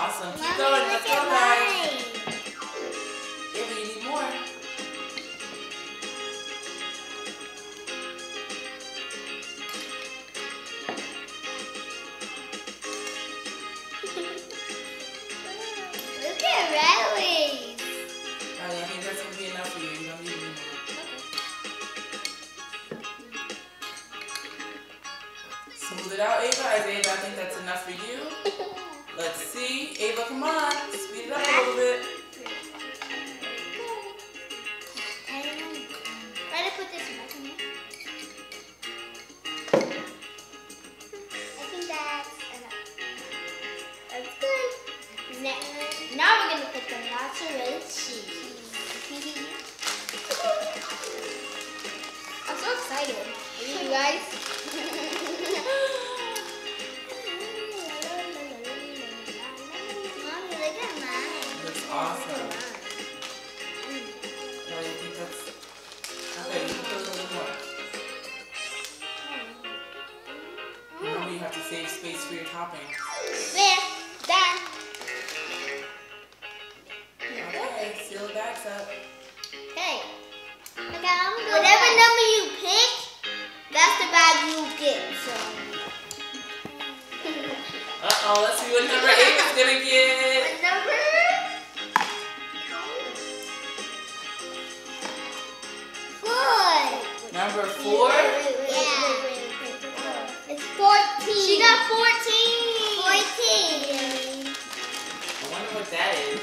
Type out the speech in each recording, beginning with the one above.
Awesome. Keep going. Let's go, guys. Ava, you need more. Look at Riley. Riley, I think that's going to be enough for you. You don't need any more. Smooth it out, Ava. Isaiah, I think that's enough for you. Let's see. Ava, come on. Speed it up a little bit. Try to put this back in here. I think that's enough. That's good. Now we're going to put the mozzarella cheese. I'm so excited. Are you guys? Mommy, look at mine. Looks awesome. Well, you think that's... Okay, you can put a little more. Remember, you have to save space for your topping. There. Done. Okay, seal the bags up. Okay. Whatever number you pick, that's the bag you get. So. Uh-oh, let's see what number 8 is going to get. What number? Number 4? Yeah. It's 14. She got 14. 14. I wonder what that is.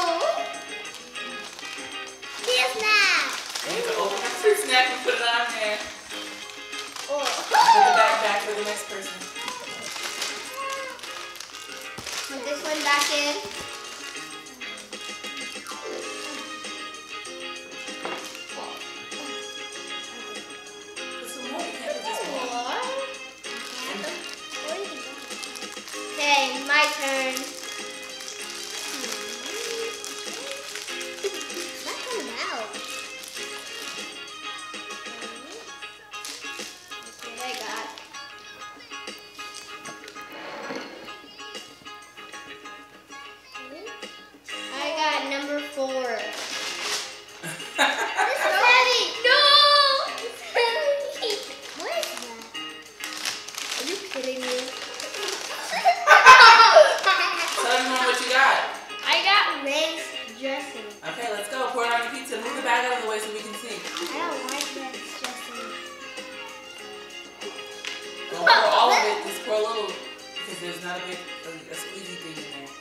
Yes, now. You have to open up your snack and put it on there. Oh. Put the bag back for the next person. Put this one back in. Put some more. You can't put just one. Okay, my turn. Not coming out. What I got? I got number 4. This is heavy. No! It's heavy. What is that? Are you kidding me? Tell everyone what you got. I got ranch dressing. Okay, let's go. Pour it on your pizza. Move the bag out of the way so we can see. I don't like ranch dressing. Don't pour all of it. Just pour a little because there's not a squeezy thing in there.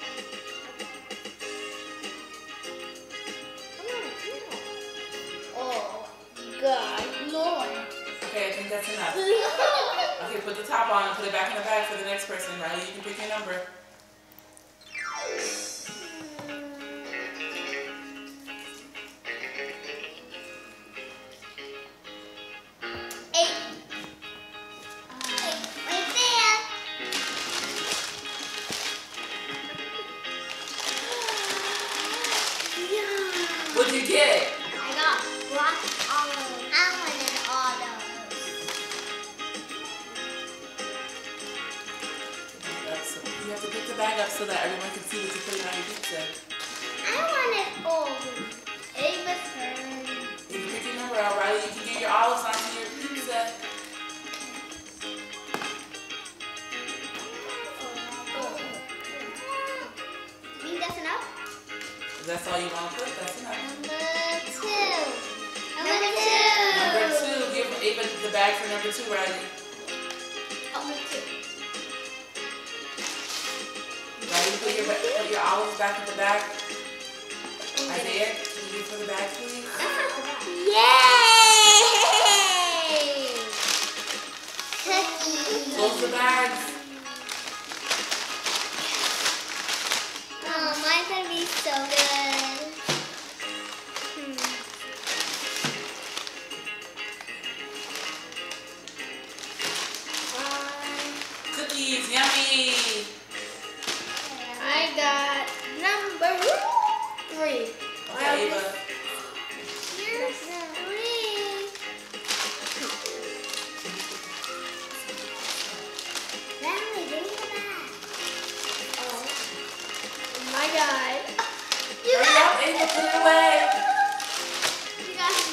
Oh, God, Lord. Okay, I think that's enough. Okay, put the top on and put it back in the bag for the next person. Riley, you can pick your number. What'd you get? I got black olive. I wanted olive. You have to pick the bag up so that everyone can see what you're putting on your pizza. I wanted olive. Ava's turn. You can pick your number out, Riley. You can get your olives onto your pizza. Think that's enough? If that's all you want to put, that's enough. Number 2. Number 2. Give Ava the bag for number 2, Riley. Number 2. Riley, put your olives back in the bag. Isaiah, can you put the bag, please? Yay! Close the bags. Oh, mine's gonna be so good. Cookies, yummy. I got number 3. Okay, Ava. Here's 3. Natalie, give me the bag. Oh. put it away. You guys.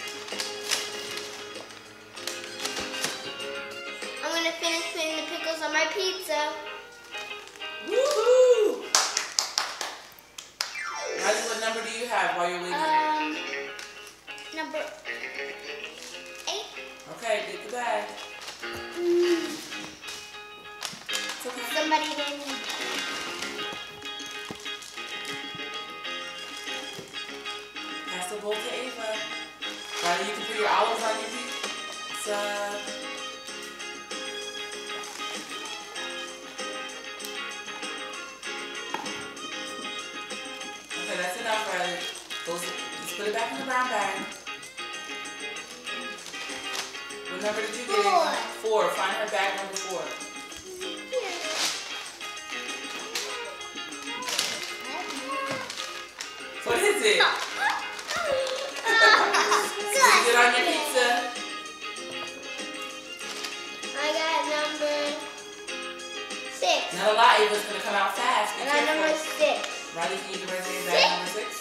I'm gonna finish putting the pickles on my pizza. Woohoo! Riley, what number do you have while you're waiting? Number 8. Okay, get the bag. It's okay. Somebody didn't. Pass the bowl to Ava. Riley, you can put your olives on your pizza. Okay, that's enough, Riley. Just put it back in the brown bag. What number did you get? 4. Find her bag number 4. What is it? Did you get on your pizza? I got number 6. Not a lot, Ava's gonna come out fast. Be I got number careful. 6. Riley, can you raise your bag number 6?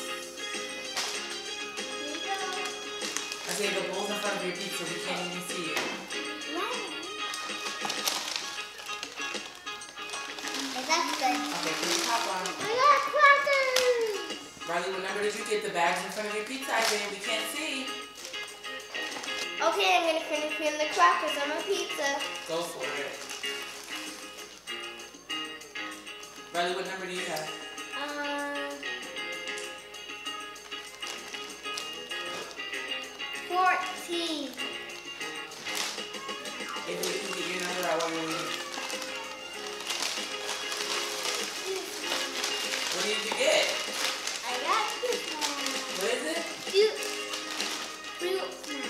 I say the bowl's in front of your pizza, we can't even see it. That's good. Okay, put your top on. I got crackers. Riley, what number did you get? The bag's in front of your pizza, Isaiah, we can't see. Okay, I'm gonna finish putting the crackers on my pizza. Go for it. Riley, what number do you have? 14. Ava, you can get your number out while you're waiting. What did you get? I got this one. What is it? Fruit snack.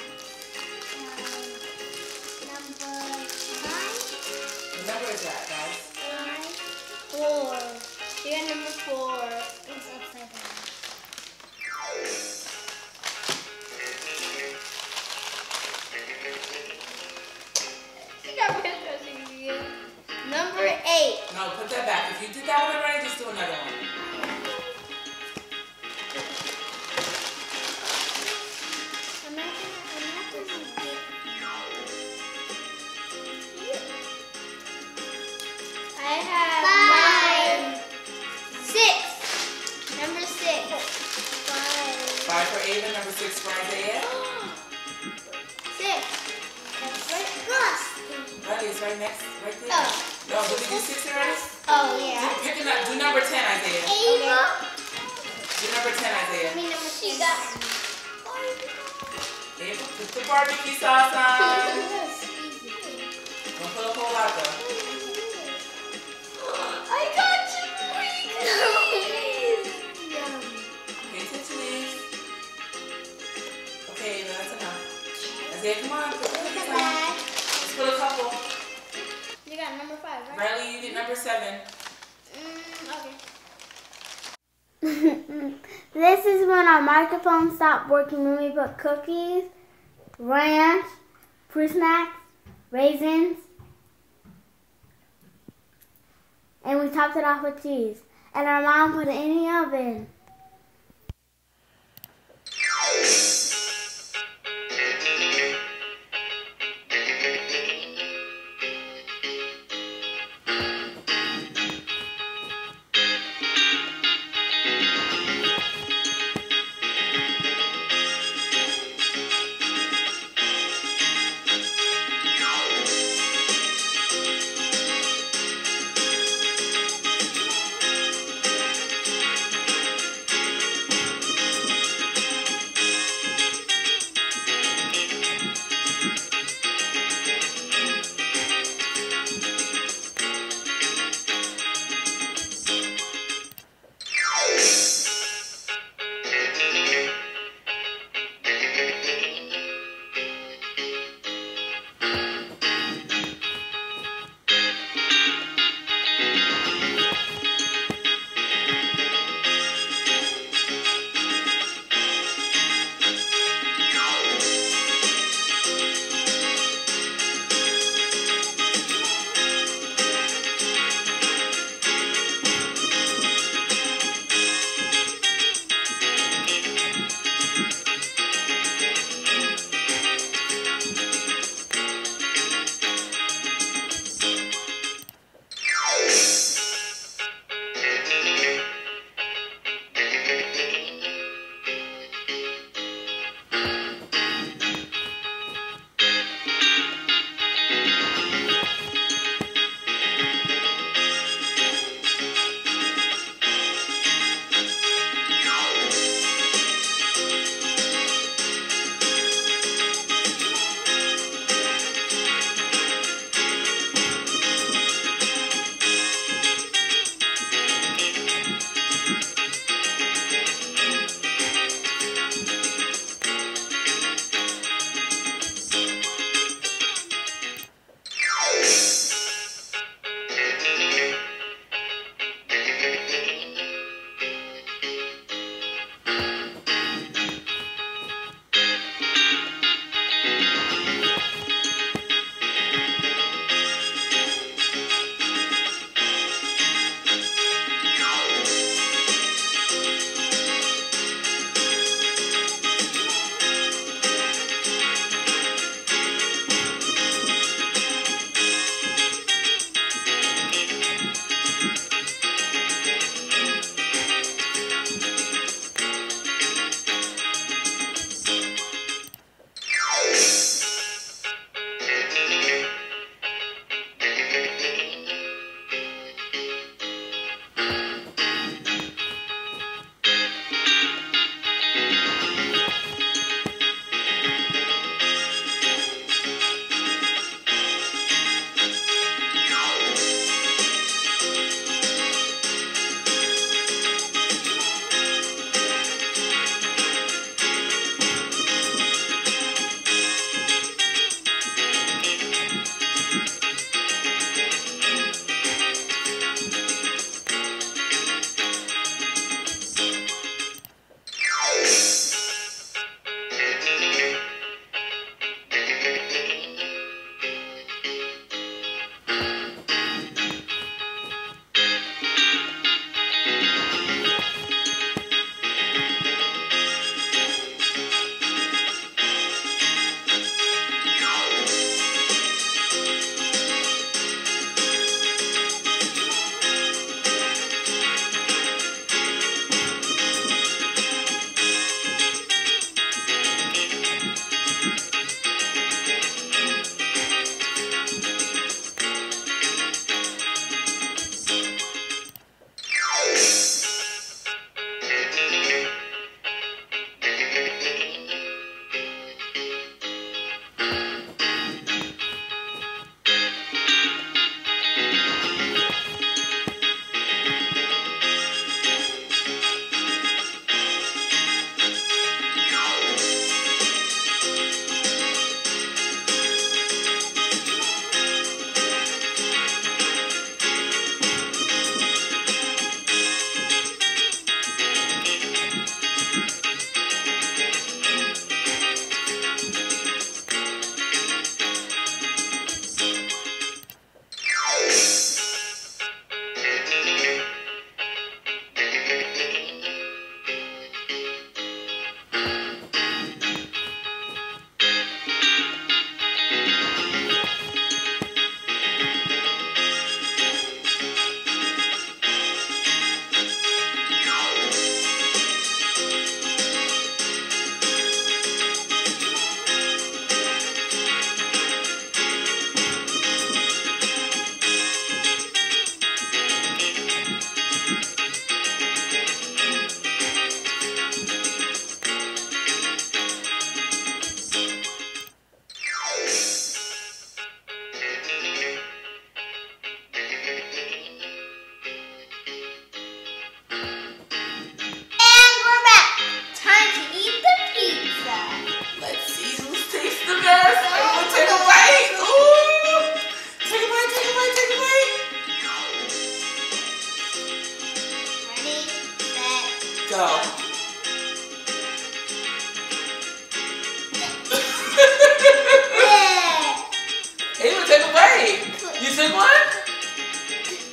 Number 5. What number is that, guys? 4. You got number 4. It's upside down. Number 8. No, put that back. If you did that one already, just do another one. I have 5. 6. Number 6. 5. 5 for Ava, number 6 for Isaiah. 6. That's right. Plus. Riley, it's right next, right there. Oh. No, did we do 6 already? Oh, yeah. Pick a do number 10, Isaiah. Ava. Do number 10, Isaiah. I mean, number 6. Ava, put the barbecue sauce on. Don't put a whole lot though. I got you. Pay attention, Eve. Okay, Ava, that's enough. Isaiah, come on, put the cookies on. Let's put a couple. You got number 5, right? Riley, you get number 7. Okay. This is when our microphone stopped working when we put cookies, ranch, fruit snacks, raisins, and we topped it off with cheese. And our mom put it in the oven.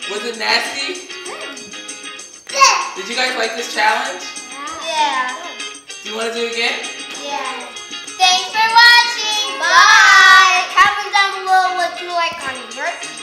Was it nasty? Yeah. Did you guys like this challenge? Yeah. Do you want to do it again? Yeah. Thanks for watching. Bye. Comment down below what you like on your